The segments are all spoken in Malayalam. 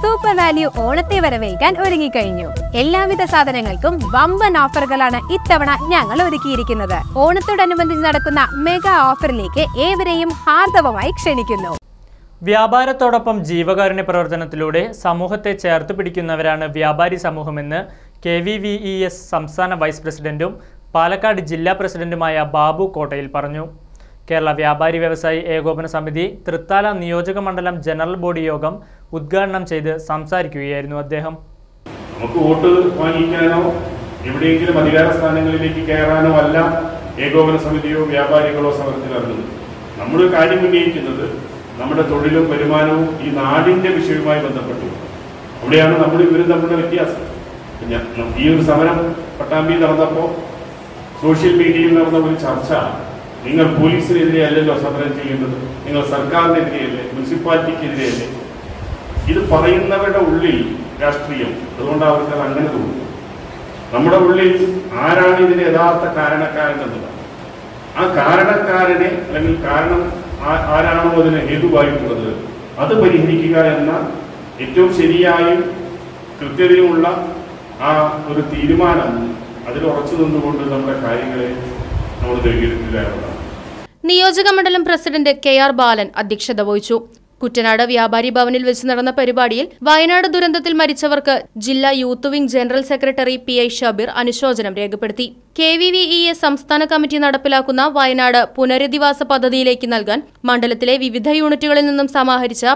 സൂപ്പർ വാല്യൂ ഓണത്തെ വരവേൽക്കാൻ ഒരുങ്ങിക്കഴിഞ്ഞു. എല്ലാവിധ സാധനങ്ങൾക്കും വമ്പൻ ഓഫറുകളാണ് ഇത്തവണ ഞങ്ങൾ ഒരുക്കിയിരിക്കുന്നത്. ഓണത്തോടനുബന്ധിച്ച് നടക്കുന്ന മെഗാ ഓഫറിലേക്ക് ഏവരെയും ഹാർദവമായി ക്ഷണിക്കുന്നു. വ്യാപാരത്തോടൊപ്പം ജീവകാരുണ്യ പ്രവർത്തനത്തിലൂടെ സമൂഹത്തെ ചേർത്ത് പിടിക്കുന്നവരാണ് വ്യാപാരി സമൂഹമെന്ന് KVVES സംസ്ഥാന വൈസ് പ്രസിഡന്റും പാലക്കാട് ജില്ലാ പ്രസിഡന്റുമായ ബാബു കോട്ടയിൽ പറഞ്ഞു. കേരള വ്യാപാരി വ്യവസായി ഏകോപന സമിതി തൃത്താല നിയോജക മണ്ഡലം ജനറൽ ബോഡി യോഗം ഉദ്ഘാടനം ചെയ്ത് സംസാരിക്കുകയായിരുന്നു അദ്ദേഹം. നമുക്ക് വോട്ട് വാങ്ങിക്കാനോ എവിടെയെങ്കിലും അധികാര സ്ഥാനങ്ങളിലേക്ക് കയറാനോ അല്ല ഏകോപന സമിതിയോ വ്യാപാരികളോ സമരത്തിലിറങ്ങുന്നത്. നമ്മൾ കാര്യം ഉന്നയിക്കുന്നത് നമ്മുടെ തൊഴിലും വരുമാനവും ഈ നാടിന്റെ വിഷയവുമായി ബന്ധപ്പെട്ടു. അവിടെയാണ് നമ്മൾ ഇവരും തമ്മിലുള്ള വ്യത്യാസം. ഈ ഒരു സമരം പട്ടാമ്പി നടന്നപ്പോൾ സോഷ്യൽ മീഡിയയിൽ നടന്ന ഒരു ചർച്ച, നിങ്ങൾ പോലീസിനെതിരെ അല്ലല്ലോ സമരം ചെയ്യുന്നത്, നിങ്ങൾ സർക്കാരിനെതിരെയല്ലേ, മുനിസിപ്പാലിറ്റിക്കെതിരെയല്ലേ. ഇത് പറയുന്നവരുടെ ഉള്ളിൽ രാഷ്ട്രീയം, അതുകൊണ്ട് അവർക്ക് അത് അങ്ങനെ തോന്നുന്നു. നമ്മുടെ ഉള്ളിൽ ആരാണ് ഇതിന് യഥാർത്ഥ കാരണക്കാരൻ എന്നതാണ്. ആ കാരണക്കാരനെ അല്ലെങ്കിൽ കാരണം ആരാണോ അതിന് ഹേതുവായിട്ടുള്ളത് അത് പരിഹരിക്കുക എന്ന ഏറ്റവും ശരിയായും കൃത്യതയുമുള്ള ആ ഒരു തീരുമാനം അതിൽ ഉറച്ചു നിന്നുകൊണ്ട് നമ്മുടെ കാര്യങ്ങളെ നമ്മൾ നേടിയെടുക്കുക എന്നതാണ്. നിയോജക മണ്ഡലം പ്രസിഡന്റ് KR ബാലൻ അധ്യക്ഷത വഹിച്ചു. കുട്ടനാട് വ്യാപാരി ഭവനിൽ വെച്ച് നടന്ന പരിപാടിയിൽ വയനാട് ദുരന്തത്തിൽ മരിച്ചവർക്ക് ജില്ലാ youth wing general secretary PI Shabeer അനുശോചനം രേഖപ്പെടുത്തി. KVVES സംസ്ഥാന കമ്മിറ്റി നടപ്പിലാക്കുന്ന വയനാട് പുനരധിവാസ പദ്ധതിയിലേക്ക് നൽകാൻ മണ്ഡലത്തിലെ വിവിധ യൂണിറ്റുകളിൽ നിന്നും സമാഹരിച്ച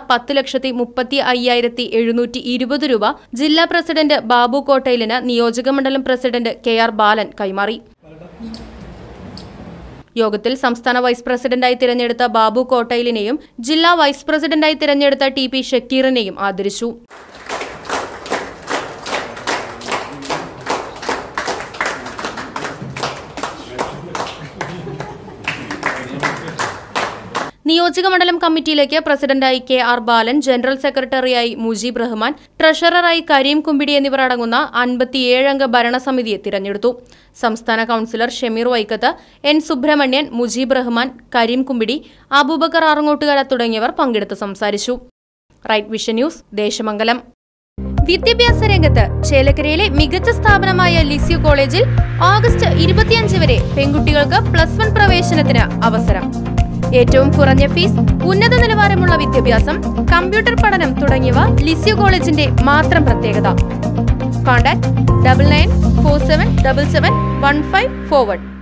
10,35,720 രൂപ ജില്ലാ പ്രസിഡന്റ് ബാബു കോട്ടയിലിന് നിയോജക മണ്ഡലം പ്രസിഡന്റ് KR ബാലൻ കൈമാറി. യോഗത്തിൽ സംസ്ഥാന വൈസ് പ്രസിഡന്റായി തിരഞ്ഞെടുത്ത ബാബു കോട്ടയിലിനെയും ജില്ലാ വൈസ് പ്രസിഡന്റായി തിരഞ്ഞെടുത്ത TP ഷക്കീറിനെയും ആദരിച്ചു. നിയോജക മണ്ഡലം കമ്മിറ്റിയിലേക്ക് പ്രസിഡന്റായി KR ബാലൻ, ജനറൽ സെക്രട്ടറിയായി മുജീബ് റഹ്മാൻ, ട്രഷററായി കരീം കുമ്പിടി എന്നിവർ അടങ്ങുന്ന 57 അംഗ ഭരണസമിതിയെ തിരഞ്ഞെടുത്തു. സംസ്ഥാന കൌൺസിലർ ഷമീർ വൈക്കത്ത്, N സുബ്രഹ്മണ്യൻ, മുജീബ് റഹ്മാൻ, കരീം കുമ്പിടി, അബൂബക്കർ ആറങ്ങോട്ടുകര തുടങ്ങിയവർ പങ്കെടുത്ത് സംസാരിച്ചു. Right vision news, Desamangalam. വിദ്യാഭ്യാസ രംഗത്ത് ചേലക്കരയിലെ മികച്ച സ്ഥാപനമായ ലിസ്യു കോളേജിൽ ഓഗസ്റ്റ് 25 വരെ പെൺകുട്ടികൾക്ക് +1 പ്രവേശനത്തിന് അവസരം. ഏറ്റവും കുറഞ്ഞ ഫീസ്, ഉന്നത നിലവാരമുള്ള വിദ്യാഭ്യാസം, കമ്പ്യൂട്ടർ പഠനം തുടങ്ങിയവ ലിസ്യു കോളേജിന്റെ മാത്രം പ്രത്യേകത. കോൺടാക്ട് 9947771541.